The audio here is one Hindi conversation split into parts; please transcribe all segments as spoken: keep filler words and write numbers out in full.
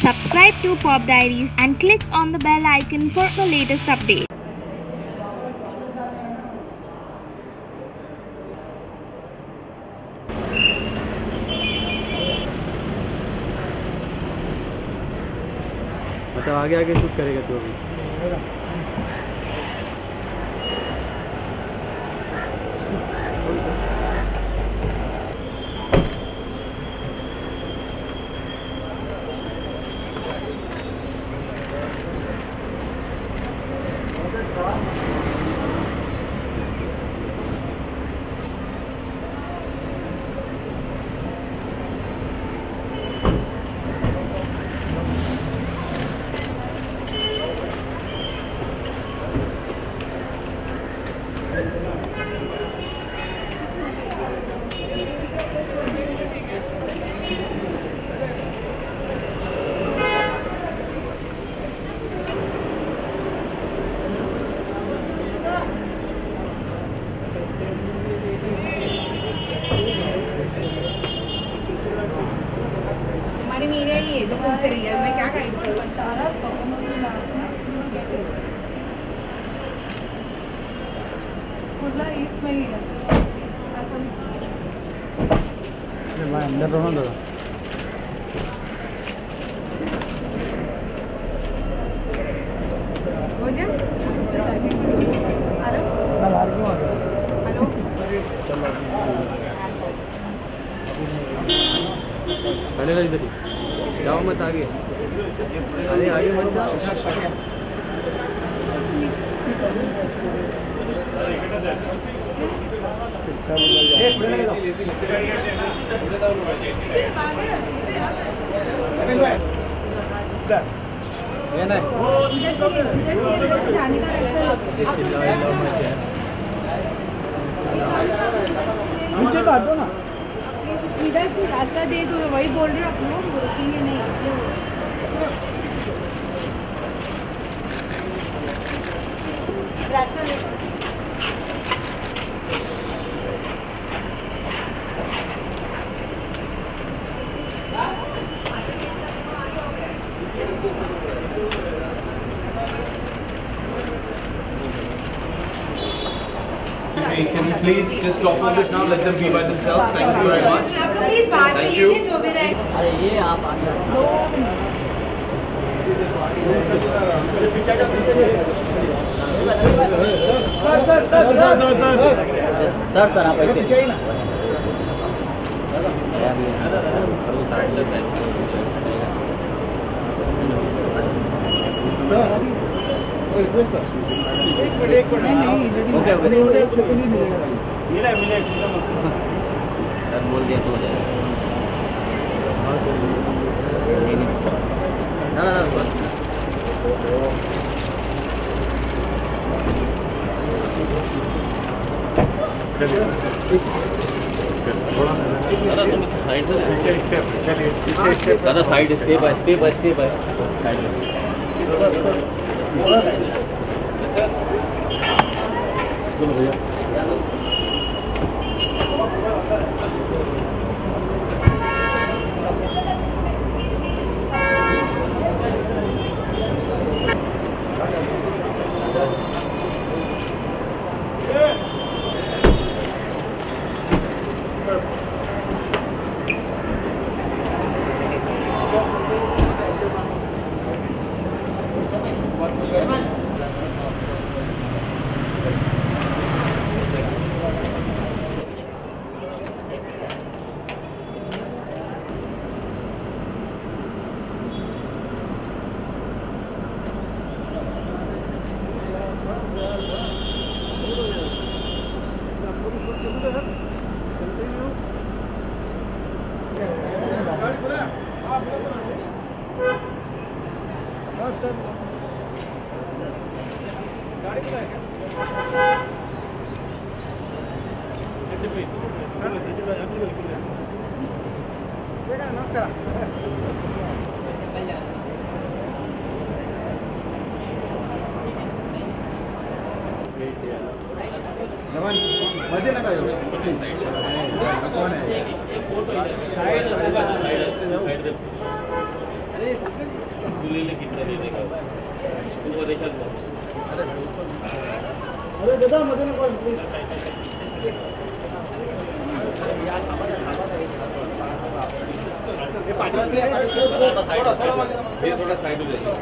Subscribe to Pop Diaries and click on the bell icon for the latest update. मतलब आगे आगे शूट करेगा तू अभी? जो पूछ रही है मैं क्या गाइड करूं कुर्ला ईस्ट में ही है अरे भाई अंदर रहो ना दादा हो गया हेलो ना बाहर क्यों आ गए हेलो पहले इधर ही जाओ मत आगे अरे आगे मत जाओ ये नहीं जाने का नीचे काटो ना इधर से रास्ता दे दो वही बोल रहे हो आप लोग रुकेंगे नहीं रास्ता दे Can you please just stop all this now? Let them be by themselves. Thank you very much. आप लोग प्लीज बाहर से ये जो भी रहे अरे ये आप आगे sir sir sir sir sir आप ऐसे चाहिए ना सर रिक्वेस्ट सर एक मिनट एक मिनट ओके ओके एक सेकंड ही मिलेगा ये ले मिले सर बोल दिया तो हो जाएगा नहीं नहीं ना ना बस साइड से पीछे स्टेप चलिए पीछे स्टेप दादा side step by step by step by side बोलो भैया नमस्कार नमन मध्ये नका येऊ कोण आहे साइड साइड से जाओ अरे दूल्हे कितना दे देगा वो देखा अरे दादा मत ना कॉल प्लीज ये थोड़ा साइड हो जाइए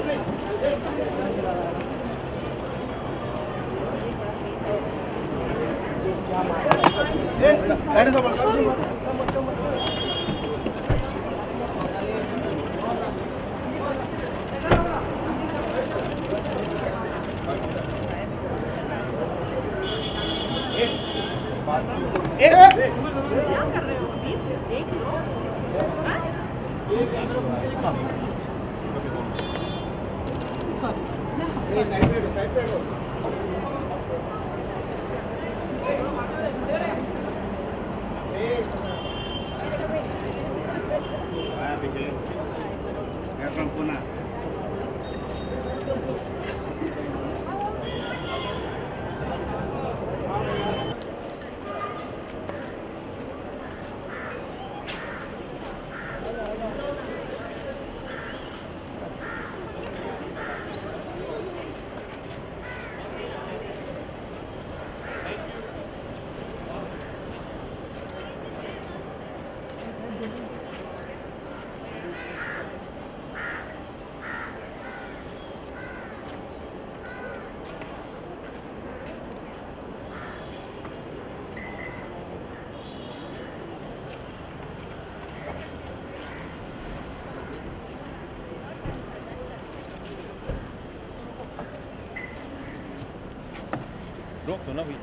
रोक दो ना भाई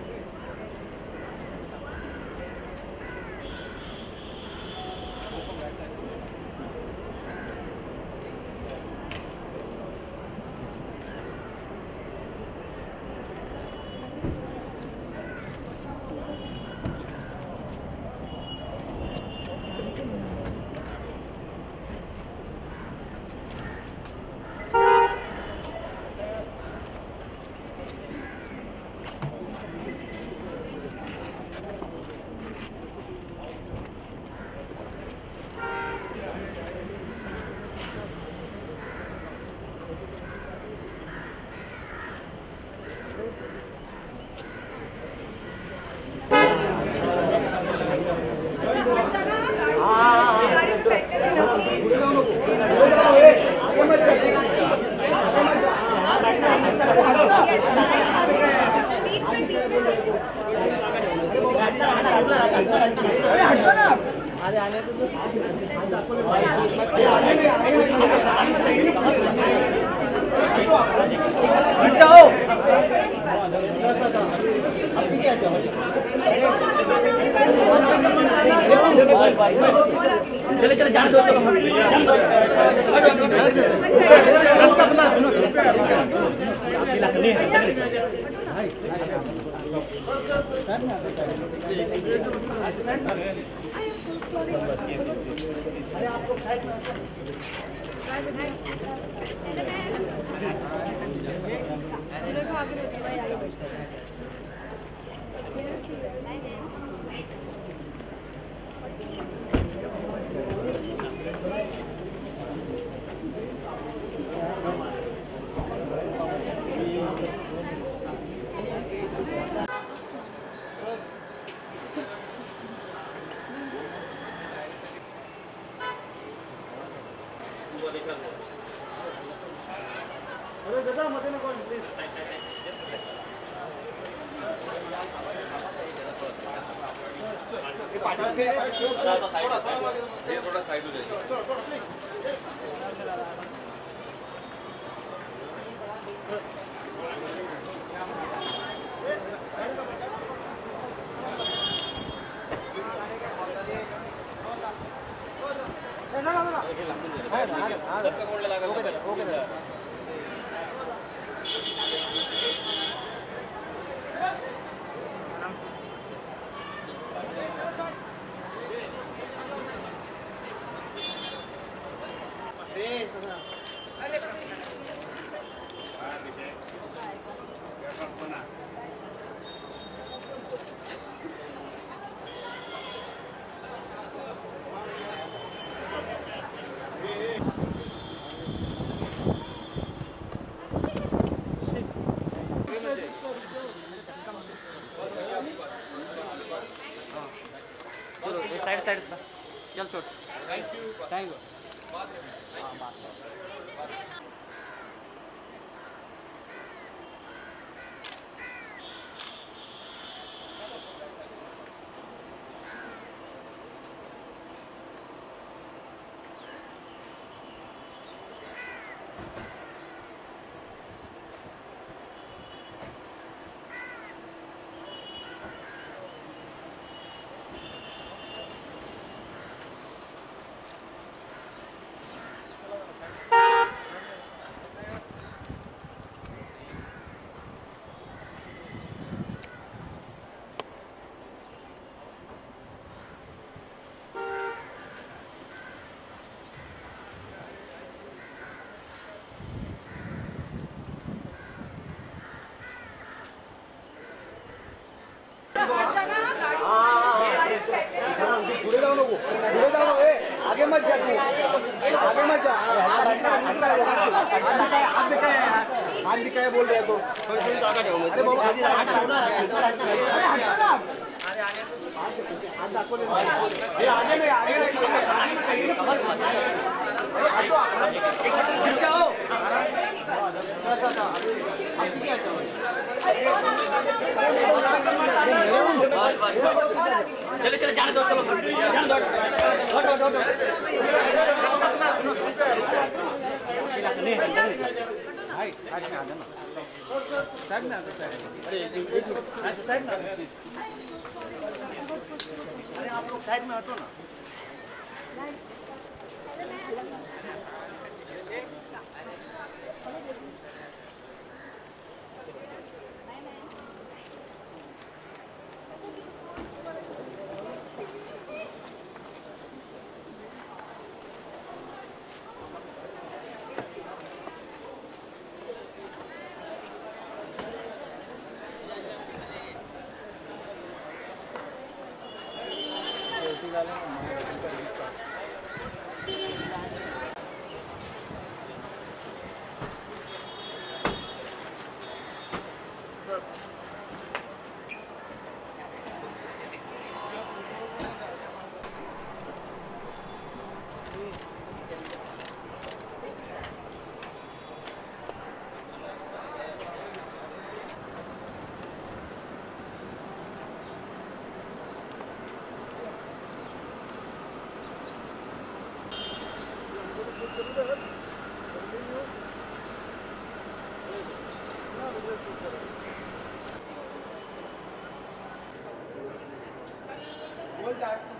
चले चले जाने दो रास्ता बना अरे दादा मत ना कॉल प्लीज ये थोड़ा साइड हो जाइए ना ना ना धक्का मोड़ लगा ओके लाइव पूरे जाओ लोगों पूरे जाओ ए आगे मत जा तू आगे मत जा हाथ दिखाए हाथ दिखाए हाथ दिखाए बोल रहे तो अरे बाबा हाथ दाखव ये आगे में आगे नहीं जाओ चले चले जाने दो चलो जाने दो हट हट हट भाई साइड में आ जाना साइड में आ जाना अरे एक मिनट साइड में अरे आप लोग साइड में हटो ना बोल